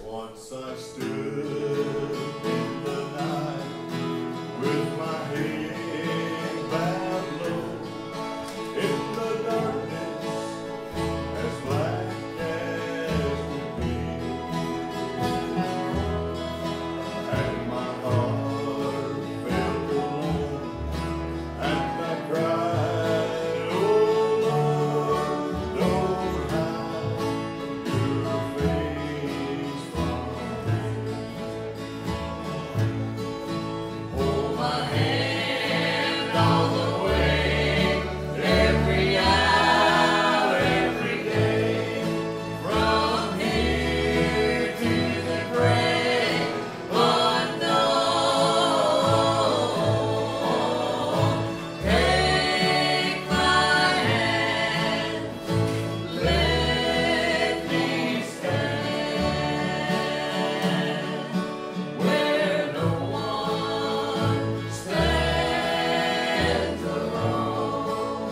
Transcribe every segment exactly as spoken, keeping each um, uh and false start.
Once I stood in the night with my head bowed low in the darkness as black as could be, and my heart felt alone, and I cried, oh Lord, don't hide your face from me. Hold my hand all the way, every hour, every day, from here to the break of dawn. Take my hand, let me stand where no one stands alone.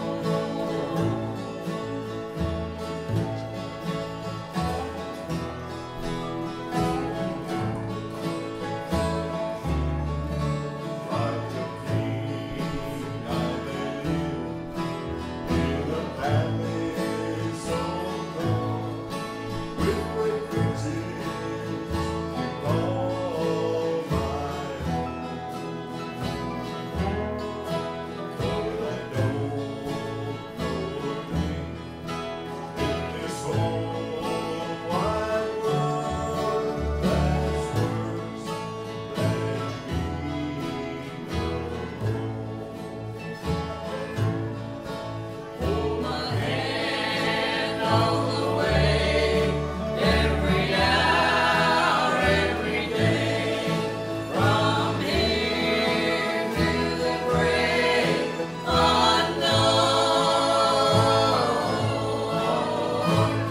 Like a king I may live in a palace so tall, with great riches you call my own. But I don't know a thing in this whole wide world that's worse than being alone. Hold my hand all the way, every hour, every day, from here to the break of dawn.